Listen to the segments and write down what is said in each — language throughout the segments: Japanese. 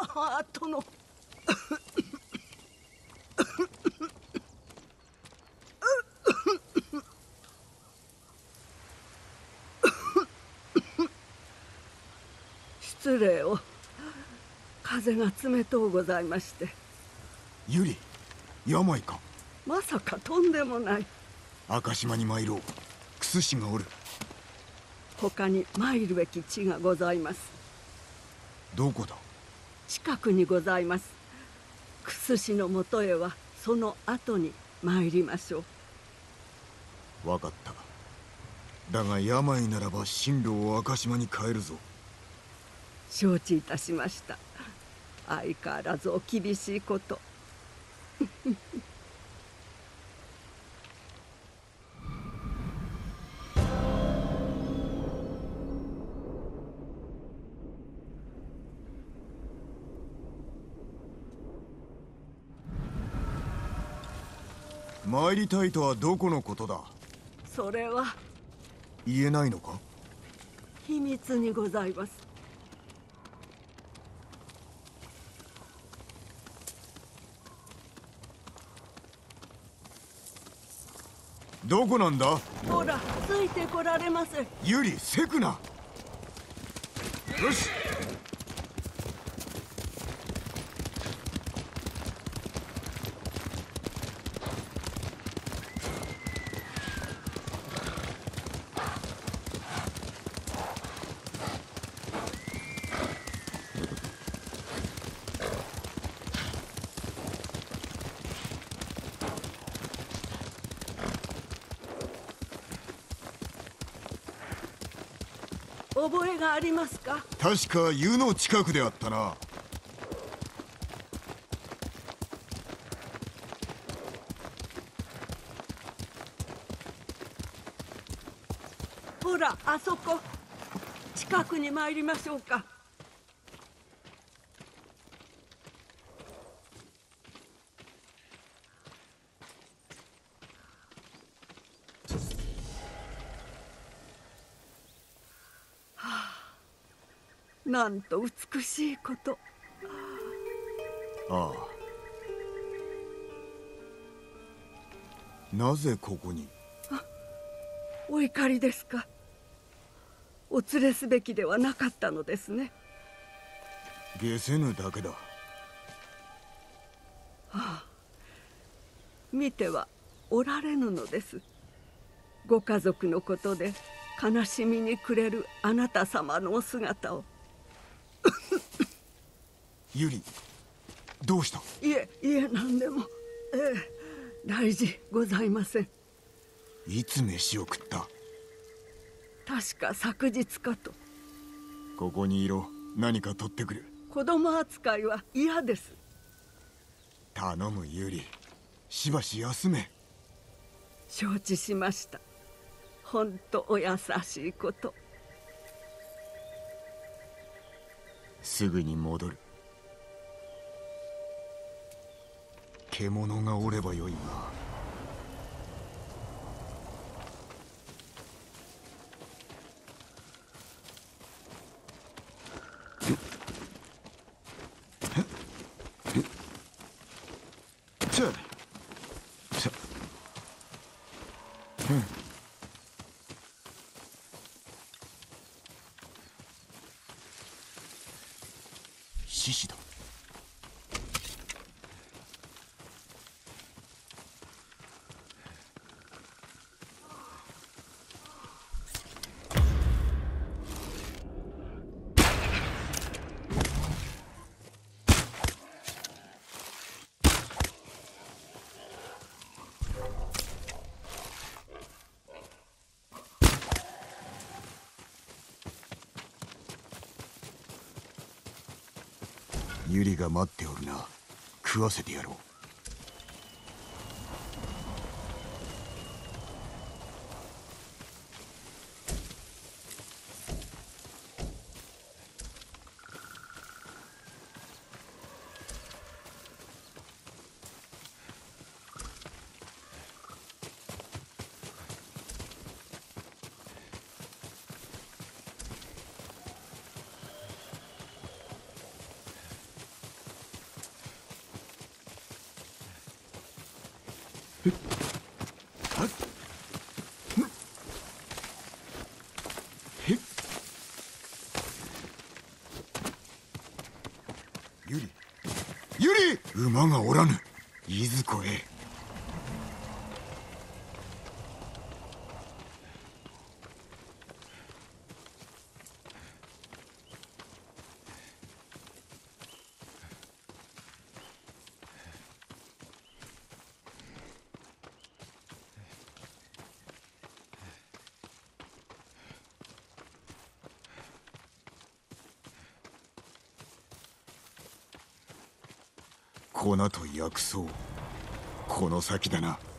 殿。失礼を。風が冷とうございまして。 ユリ、病か？ まさかとんでもない。 赤島に参ろう。クス氏がおる。 他に参るべき地がございます。 どこだ？ 近くにございます。クス氏のもとへはその後に参りましょう。分かった。だが病ならば進路を赤島に変えるぞ。 承知いたしました。相変わらずお厳しいこと。 参りたいとはどこのことだ？ それは言えないのか？ 秘密にございます。 どこなんだ？ ほら、ついてこられませ。 ユリ、せくな。よし。 覚えがありますか？ 確か湯の近くであったな。 ほら、あそこ。近くに参りましょうか。なんと美しいこと。 ああ。なぜここに？ お怒りですか？お連れすべきではなかったのですね。 下せぬだけだ。 見てはおられぬのです。ご家族のことで悲しみに暮れるあなた様のお姿を。 ユリ、どうした？ いえ何でも。大事ございません。 いつ飯を食った？ 確か昨日かと。 ここにいろ。何か取ってくる。 子供扱いは嫌です。 頼むユリ、しばし休め。 承知しました。本当お優しいこと。 すぐに戻る。獣がおればよいが。獅子だ。ユリが待っておるな。食わせてやろう。 ユリ、ユリ、馬がおらぬ。いずこへ。粉と薬草、この先だな。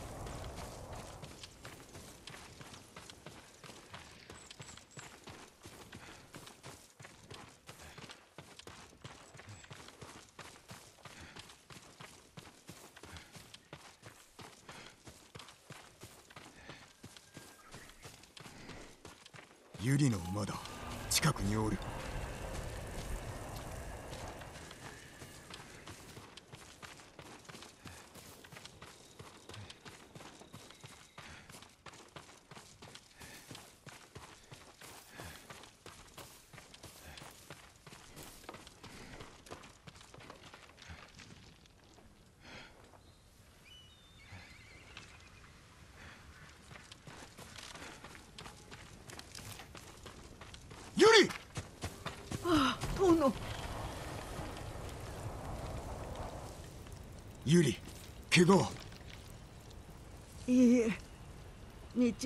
ユリの馬だ。近くにおる。ユリ！ ああ、殿。 ユリ、怪我は？ いいえ、道に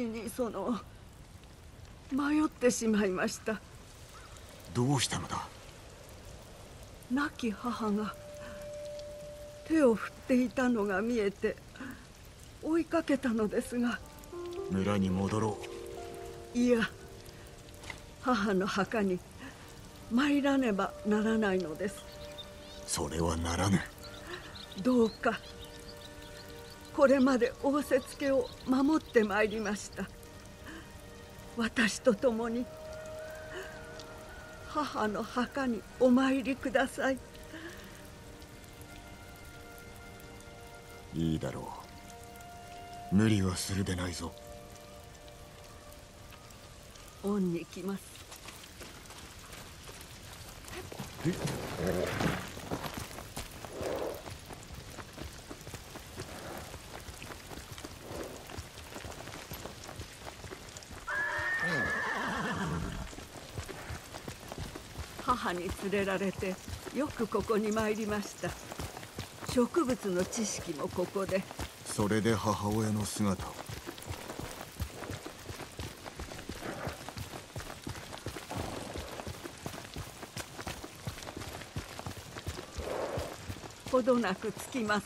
迷ってしまいました。 どうしたのだ？ 亡き母が手を振っていたのが見えて追いかけたのですが。 村に戻ろう。いや、母の墓に参らねばならないのです。 それはならぬ。 どうかこれまで仰せつけを守ってまいりました。私と共に母の墓にお参りください。 いいだろう。無理はするでないぞ。 恩に来ます。母に連れられてよくここに参りました。植物の知識もここで。 それで母親の姿を。 ほどなくつきます。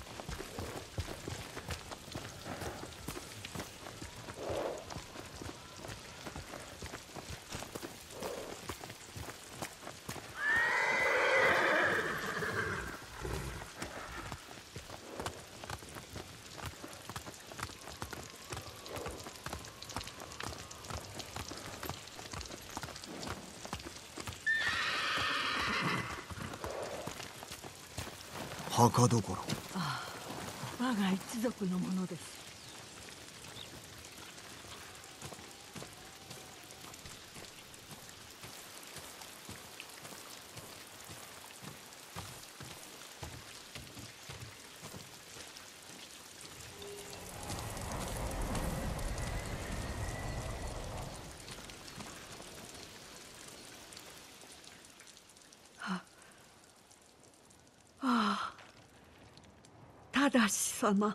墓どころ。 ああ、我が一族のものです。正様。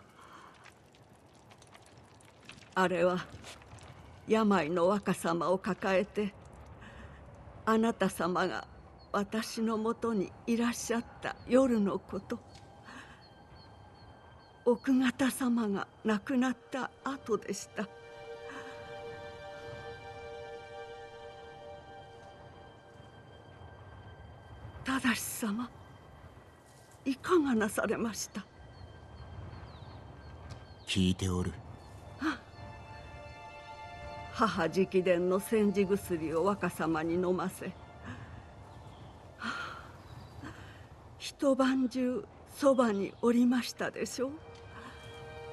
あれは病の若様を抱えてあなた様が私のもとにいらっしゃった夜のこと。奥方様が亡くなった後でした。正様、いかがなされました？ 聞いておる。 母直伝の煎じ薬を若様に飲ませ、一晩中そばにおりましたでしょう。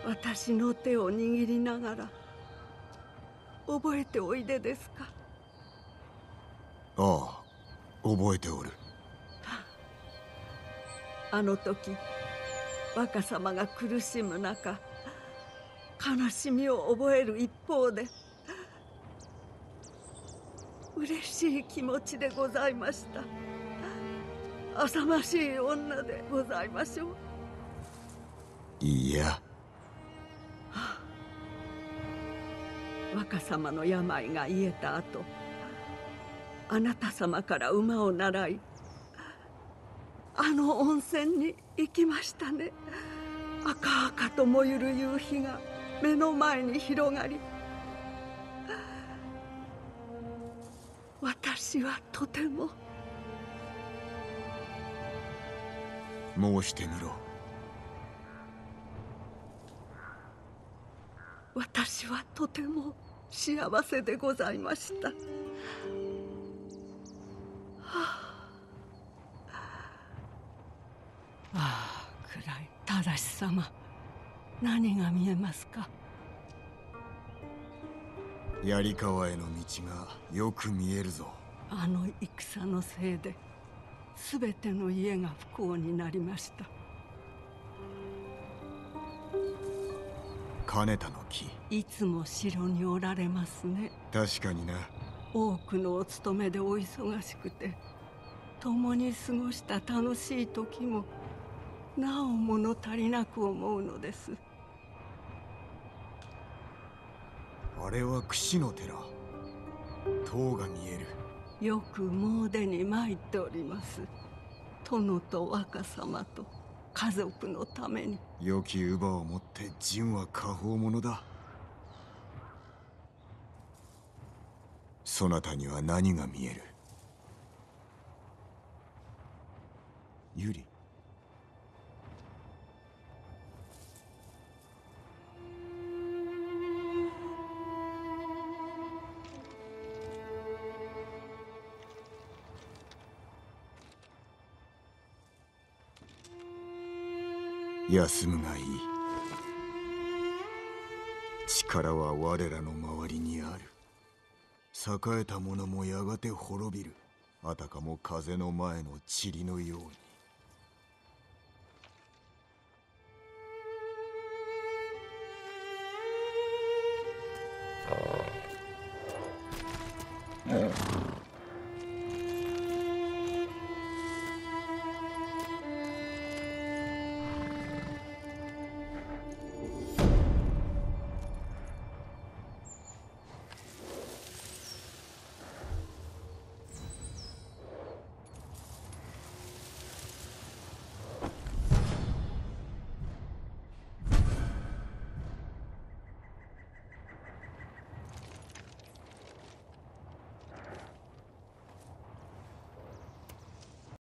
私の手を握りながら覚えておいでですか？ ああ、覚えておる。 あの時若様が苦しむ中、悲しみを覚える一方で嬉しい気持ちでございました。浅ましい女でございましょう。 いや、 若様の病が癒えた後、あなた様から馬を習い、あの温泉に行きましたね。赤々と燃ゆる夕日が目の前に広がり、私はとても。 申してみろ。 私はとても幸せでございました。ああ、暗い。正し様、何が見えますか？ 槍川への道がよく見えるぞ。 あの戦のせいで全ての家が不幸になりました。 金田の木。 いつも城におられますね。 確かにな。 多くのお勤めでお忙しくて、共に過ごした楽しい時もなお物足りなく思うのです。 あれは櫛の寺。塔が見える。 よく詣に参っております。殿と若様と家族のために。 良き乳母をもって陣は果報者だ。そなたには何が見える？ユリ。休むがいい。力は我らの周りにある。栄えた者もやがて滅びる。あたかも風の前の塵のように。